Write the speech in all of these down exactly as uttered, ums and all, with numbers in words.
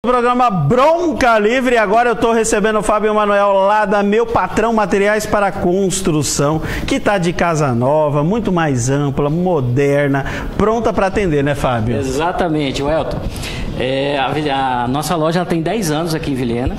Programa Bronca Livre. Agora eu estou recebendo o Fábio Manuel lá da Meu Patrão Materiais para Construção, que está de casa nova, muito mais ampla, moderna, pronta para atender, né, Fábio? Exatamente, Welton. É, a, a nossa loja ela tem dez anos aqui em Vilhena,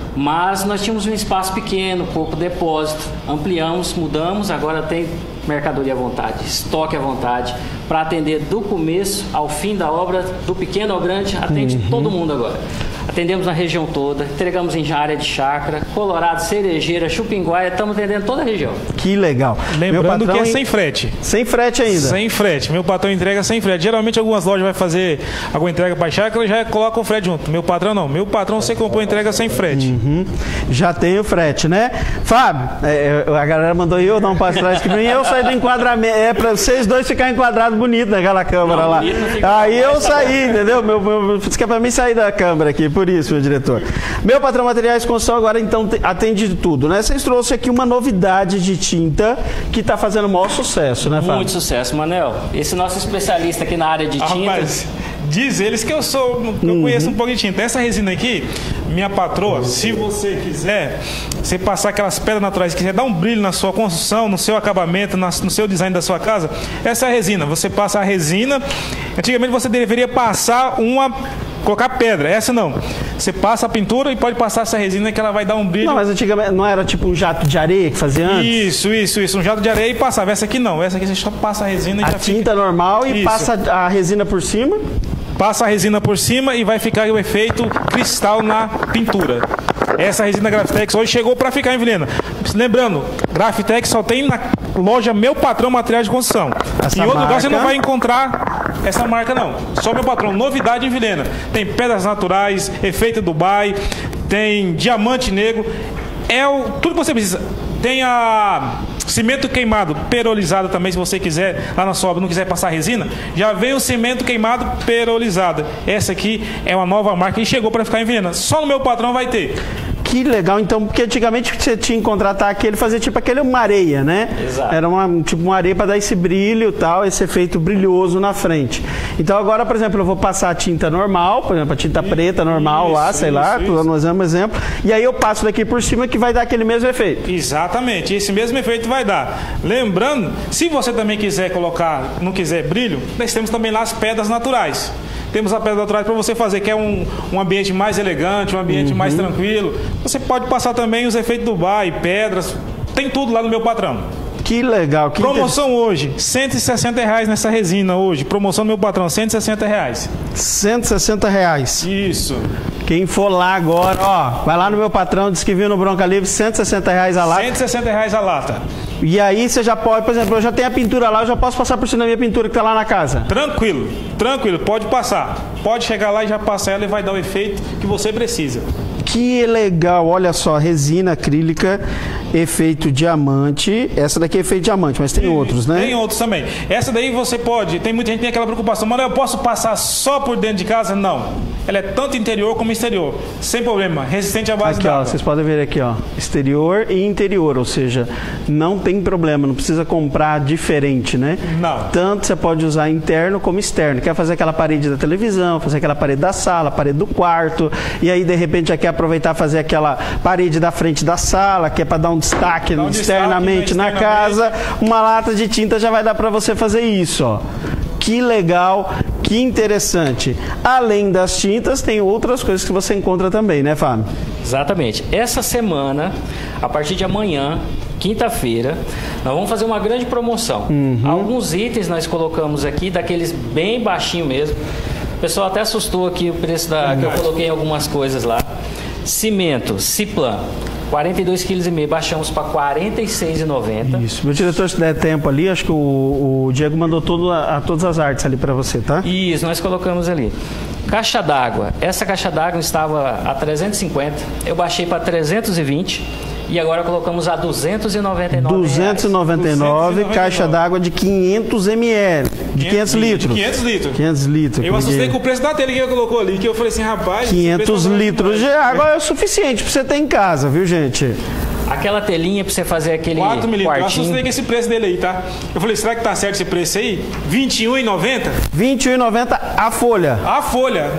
mas nós tínhamos um espaço pequeno, pouco depósito, ampliamos, mudamos, agora tem mercadoria à vontade, estoque à vontade, para atender do começo ao fim da obra, do pequeno ao grande, atende uhum. todo mundo agora. Atendemos na região toda, entregamos em área de chácara, Colorado, Cerejeira, Chupinguaia, estamos atendendo toda a região. Que legal. Lembrando que é sem frete. Sem frete ainda. Sem frete. Meu patrão entrega sem frete. Geralmente algumas lojas vai fazer alguma entrega para chácara e já coloca o frete junto. Meu patrão não. Meu patrão você comprou entrega sem frete. Uhum. Já tem o frete, né? Fábio, é, a galera mandou eu dar um passo atrás que mim eu saí do enquadramento. É para vocês dois ficarem enquadrados bonito naquela câmera não, lá. Aí eu saí, entendeu? Meu, meu, isso que é para mim sair da câmera aqui. Por isso, meu diretor. Meu Patrão Materiais Construção agora então atende de tudo, né? Vocês trouxeram aqui uma novidade de tinta que está fazendo o maior sucesso, né, Fábio? Muito sucesso, Manel. Esse nosso especialista aqui na área de ah, tintas. Rapaz, diz eles que eu sou, que eu conheço um pouco de tinta. Essa resina aqui, minha patroa, se você quiser, você passar aquelas pedras naturais, quiser dar um brilho na sua construção, no seu acabamento, no seu design da sua casa, essa é a resina. Você passa a resina. Antigamente você deveria passar uma colocar pedra, essa não. Você passa a pintura e pode passar essa resina que ela vai dar um brilho. Não, mas antigamente não era tipo um jato de areia que fazia antes? Isso, isso, isso. Um jato de areia e passava. Essa aqui não. Essa aqui você só passa a resina e a já tinta fica... normal e isso. passa a resina por cima? Passa a resina por cima e vai ficar o efeito cristal na pintura. Essa resina Grafitex hoje chegou para ficar em Vilhena. Lembrando, Grafitex só tem na loja Meu Patrão Materiais de Construção. Essa em outro marca... lugar você não vai encontrar essa marca não. Só Meu Patrão. Novidade em Vilhena. Tem pedras naturais, efeito Dubai, tem diamante negro. É o, tudo que você precisa. Tem a cimento queimado, perolizado também, se você quiser, lá na sua obra, não quiser passar resina, já vem o cimento queimado perolizado. Essa aqui é uma nova marca e chegou para ficar em Vilhena. Só no Meu Patrão vai ter. Que legal, então, porque antigamente você tinha que contratar aquele, fazer tipo aquele uma areia, né? Exato. Era uma, tipo uma areia para dar esse brilho e tal, esse efeito brilhoso na frente. Então agora, por exemplo, eu vou passar a tinta normal, por exemplo, a tinta preta normal isso, lá, sei isso, lá, estou dando um exemplo, e aí eu passo daqui por cima que vai dar aquele mesmo efeito. Exatamente, esse mesmo efeito vai dar. Lembrando, se você também quiser colocar, não quiser brilho, nós temos também lá as pedras naturais. Temos a pedra natural para você fazer, que é um, um ambiente mais elegante, um ambiente uhum. mais tranquilo. Você pode passar também os efeitos Dubai, pedras, tem tudo lá no Meu Patrão. Que legal. Que promoção inter... hoje, cento e sessenta reais nessa resina hoje. Promoção do Meu Patrão, cento e sessenta reais. cento e sessenta reais. Isso. Quem for lá agora, ó, vai lá no Meu Patrão, diz que viu no Bronca Livre, cento e sessenta reais a lata. cento e sessenta reais a lata. E aí você já pode, por exemplo, eu já tenho a pintura lá, eu já posso passar por cima da minha pintura que está lá na casa? Tranquilo, tranquilo, pode passar. Pode chegar lá e já passar ela e vai dar o efeito que você precisa. Que legal, olha só, resina acrílica, efeito diamante. Essa daqui é efeito diamante, mas tem e, outros, né? Tem outros também. Essa daí você pode, tem muita gente que tem aquela preocupação, mas eu posso passar só por dentro de casa? Não. Ela é tanto interior como exterior, sem problema, resistente à base aqui, d'água. Ó, vocês podem ver aqui, ó, exterior e interior, ou seja, não tem problema, não precisa comprar diferente, né? Não. Tanto você pode usar interno como externo. Quer fazer aquela parede da televisão, fazer aquela parede da sala, parede do quarto, e aí de repente já quer aproveitar fazer aquela parede da frente da sala, que é para dar um destaque um externamente, destaque, na casa, uma lata de tinta já vai dar para você fazer isso, ó. Que legal, que interessante. Além das tintas, tem outras coisas que você encontra também, né, Fábio? Exatamente. Essa semana, a partir de amanhã, quinta-feira, nós vamos fazer uma grande promoção. Uhum. Alguns itens nós colocamos aqui, daqueles bem baixinho mesmo. O pessoal até assustou aqui o preço da, que eu coloquei em algumas coisas lá. Cimento, Ciplan, quarenta e dois vírgula cinco quilos, baixamos para quarenta e seis reais e noventa centavos. Isso. Meu diretor, se der tempo ali, acho que o, o Diego mandou todo a, a, todas as artes ali para você, tá? Isso, nós colocamos ali. Caixa d'água. Essa caixa d'água estava a trezentos e cinquenta, eu baixei para trezentos e vinte e agora colocamos a duzentos e noventa e nove reais. duzentos e noventa e nove, caixa d'água de quinhentos mililitros, de quinhentos litros. quinhentos litros. quinhentos litros. Eu assustei com o preço da telha que ele colocou ali, que eu falei assim, rapaz... quinhentos litros de água é o suficiente para você ter em casa, viu, gente? Aquela telinha para você fazer aquele quatro mililitros. Eu quartinho. assustei com esse preço dele aí, tá? Eu falei, será que tá certo esse preço aí? vinte e um reais e noventa centavos? vinte e um reais e noventa centavos a folha. A folha.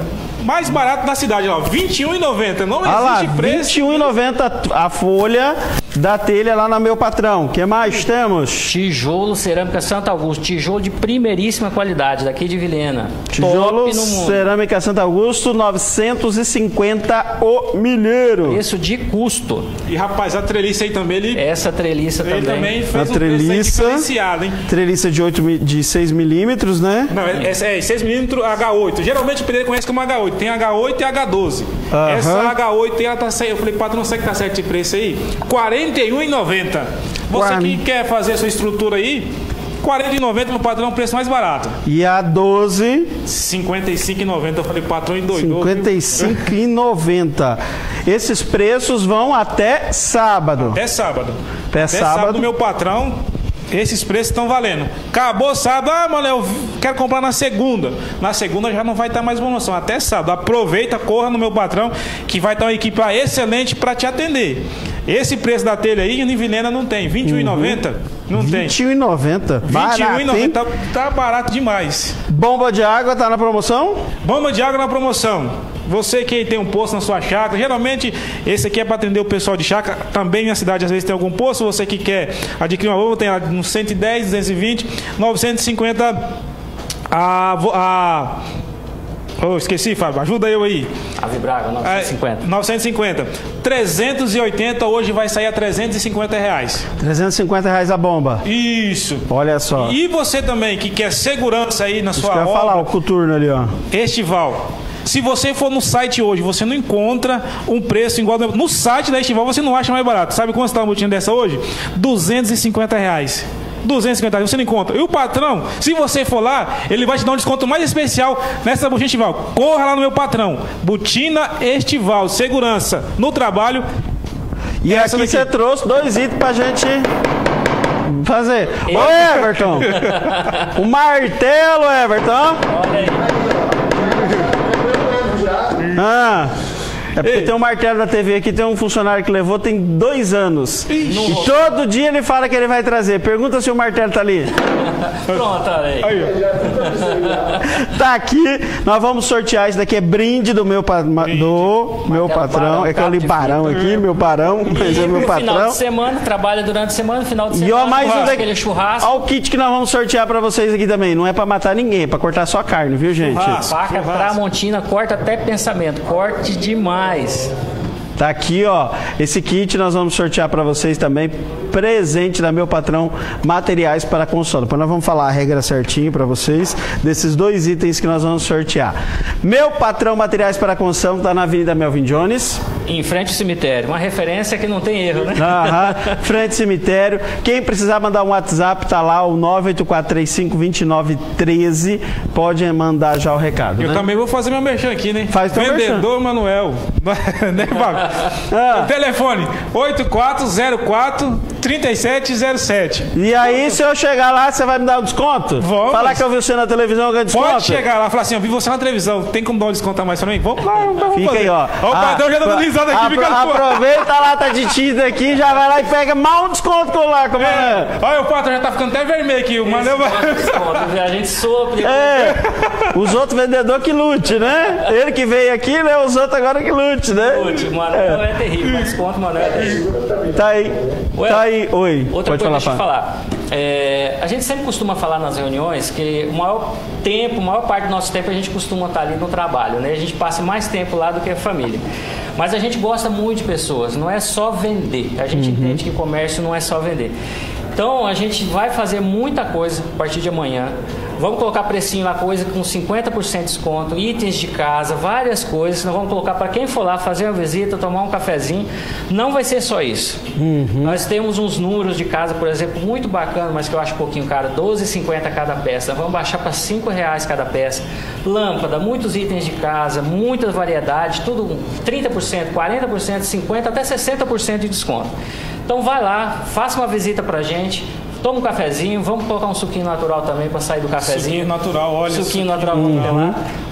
mais barato da cidade, ó, vinte e um reais e noventa centavos. Não Olha lá, existe preço. vinte e um reais e noventa centavos a folha da telha lá na Meu Patrão. O que mais temos? Tijolo Cerâmica Santo Augusto, tijolo de primeiríssima qualidade, daqui de Vilhena. Tijolo Top no mundo. Cerâmica Santo Augusto, novecentos e cinquenta o milheiro. Preço de custo. E rapaz, a treliça aí também, ele, Essa treliça ele também. também fez A um preço aí treliça, diferenciado, hein? treliça de, oito, mi- de seis milímetros, né? Não, é, é, é seis milímetros H oito. Geralmente o pedreiro conhece como H oito. Tem H oito e H doze. Aham. Essa H oito, ela tá saindo. Eu falei, patrão, sei que tá certo esse preço aí? quarenta e um reais e noventa centavos. Você Quarenta. que quer fazer a sua estrutura aí, quarenta reais e noventa centavos no patrão, o preço mais barato. E a doze, cinquenta e cinco reais e noventa centavos. Eu falei, patrão, endoidou. cinquenta e cinco reais e noventa centavos. Esses preços vão até sábado. Até sábado. Até sábado. meu patrão, esses preços estão valendo. Acabou sábado, ah, mano, eu quero comprar na segunda. Na segunda já não vai estar mais promoção. Até sábado. Aproveita, corra no meu patrão, que vai estar uma equipe lá excelente para te atender. Esse preço da telha aí, em Vilhena não tem. vinte e um reais e noventa centavos? Não tem. vinte e um reais e noventa centavos. vinte e um reais e Barato, noventa hein? centavos. Tá, tá barato demais. Bomba de água tá na promoção? Bomba de água na promoção. Você que tem um poço na sua chácara, geralmente esse aqui é para atender o pessoal de chácara. Também na cidade às vezes tem algum poço. Você que quer adquirir uma bomba, tem lá no cento e dez, duzentos e vinte, novecentos e cinquenta. A, a oh, esqueci, Fábio, ajuda eu aí. A Vibraga, novecentos e cinquenta. É, novecentos e cinquenta. trezentos e oitenta hoje vai sair a trezentos e cinquenta reais. trezentos e cinquenta reais a bomba. Isso. Olha só. E você também que quer segurança aí na Isso sua que eu ia obra, falar, o coturno ali, ó. Estival. Se você for no site hoje, você não encontra um preço igual. No site da Estival você não acha mais barato. Sabe quanto está uma botinha dessa hoje? duzentos e cinquenta reais. duzentos e cinquenta reais, você não encontra. E o patrão, se você for lá, ele vai te dar um desconto mais especial nessa botina Estival. Corra lá no meu patrão. Botina Estival, segurança no trabalho. E Essa aqui daqui. você trouxe dois itens pra gente fazer. Ô, Everton! O martelo, Everton! Olha aí. Ah, é porque tem um martelo da T V aqui, tem um funcionário que levou tem dois anos. E todo dia ele fala que ele vai trazer. Pergunta se o martelo tá ali. Pronto, olha aí. Aí, ó. Tá aqui, nós vamos sortear. Isso daqui é brinde do meu, pa- ma- do meu patrão. É que eu li barão aqui, meu barão, mas é E meu no final patrão. de semana, trabalha durante a semana, final de E semana, ó, mais um churrasco, daqui. aquele churrasco. Olha o kit que nós vamos sortear pra vocês aqui também. Não é pra matar ninguém, é pra cortar só carne, viu, gente? Churrasco. Faca Tramontina, corta até pensamento, corte demais. Tá aqui, ó. Esse kit nós vamos sortear para vocês também. Presente da Meu Patrão, materiais para construção. Depois nós vamos falar a regra certinho para vocês desses dois itens que nós vamos sortear. Meu Patrão, materiais para construção, tá na Avenida Melvin Jones. Em frente ao cemitério, uma referência que não tem erro, né? Aham, frente ao cemitério. Quem precisar mandar um WhatsApp, tá lá, o nove oito quatro três cinco, dois nove um três. Pode mandar já o recado. Eu né? também vou fazer meu merchan aqui, né? Faz teu Vendedor Manuel. Né, Fábio? Ah. Telefone oito quatro zero quatro, três sete zero sete. E aí, se eu chegar lá, você vai me dar um desconto? Vamos. Falar que eu vi você na televisão, eu ganho desconto? Pode chegar lá e falar assim, eu vi você na televisão, tem como dar um desconto a mais pra mim? Vamos lá, vamos Fica fazer. aí, ó. Ó, o patrão já dando risada aqui, apro fica no Aproveita a lata de tinta aqui, já vai lá e pega mal um desconto com lá, como é? É. Olha, o patrão já tá ficando até vermelho aqui. O Manel vai... Desconto, a gente sopra. É, os outros vendedores que lute, né? Ele que veio aqui, né? Os outros agora que lute, né? O Manuel é terrível, mas desconto, o Manuel é terrível. Tá aí, Ué, tá aí, oi. Outra Pode coisa, deixa eu falar, Fábio. falar. É, a gente sempre costuma falar nas reuniões que o maior tempo, a maior parte do nosso tempo a gente costuma estar ali no trabalho, né? A gente passa mais tempo lá do que a família. Mas a gente gosta muito de pessoas, não é só vender. A gente Uhum. entende que comércio não é só vender. Então a gente vai fazer muita coisa a partir de amanhã. Vamos colocar precinho lá, coisa com cinquenta por cento de desconto, itens de casa, várias coisas. Nós vamos colocar para quem for lá fazer uma visita, tomar um cafezinho. Não vai ser só isso. Uhum. Nós temos uns números de casa, por exemplo, muito bacana, mas que eu acho um pouquinho caro, doze reais e cinquenta centavos cada peça. Vamos baixar para cinco reais cada peça. Lâmpada, muitos itens de casa, muita variedade, tudo trinta por cento, quarenta por cento, cinquenta por cento, até sessenta por cento de desconto. Então vai lá, faça uma visita pra gente, toma um cafezinho, vamos colocar um suquinho natural também para sair do cafezinho. Suquinho natural, olha. Suquinho natural, vamos ter lá.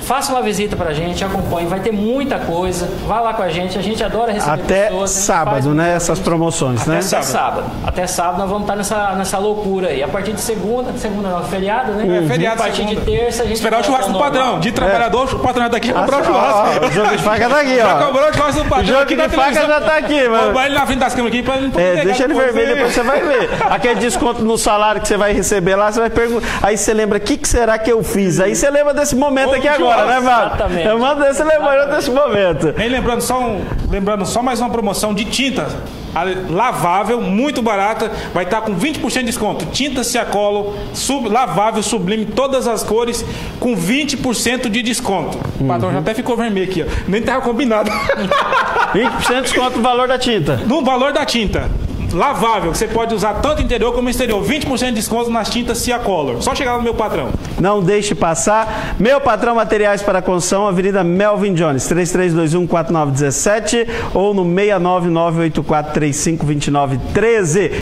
faça uma visita pra gente, acompanhe, vai ter muita coisa, vá lá com a gente, a gente adora receber Até pessoas. sábado, né? Essas promoções, Até né? Até sábado. sábado. Até sábado nós vamos estar nessa, nessa loucura aí. A partir de segunda, segunda não, feriado, né? É, feriado, a partir segunda. de terça a gente esperar o churrasco do patrão. De trabalhador, o patrão daqui já comprou o churrasco. Ó, o jogo de faca tá aqui, Já ó. comprou o churrasco do patrão. O jogo aqui de na faca televisão. já tá aqui, mano. Vai ele na frente das câmeras aqui pra ele não poder É, negar deixa ele depois, vermelho, né? depois você vai ver. Aquele desconto no salário que você vai receber lá, você vai perguntar. Aí você lembra, o que, que será que eu fiz? Aí você lembra desse momento aqui agora, né, mano? Exatamente. Eu mando esse lembrando desse momento. E lembrando só, um, lembrando só mais uma promoção de tinta lavável, muito barata, vai estar com vinte por cento de desconto. Tinta Ciacolo, sub, lavável, sublime, todas as cores, com vinte por cento de desconto. O patrão já até ficou vermelho aqui, ó. Nem estava combinado. vinte por cento de desconto no valor da tinta. No valor da tinta. Lavável, você pode usar tanto interior como exterior. vinte por cento de desconto nas tintas Ciacolor. Só chegar no meu patrão. Não deixe passar. Meu Patrão Materiais para Construção, Avenida Melvin Jones, três três dois um, quatro nove um sete ou no seis nove nove oito quatro três cinco dois nove um três.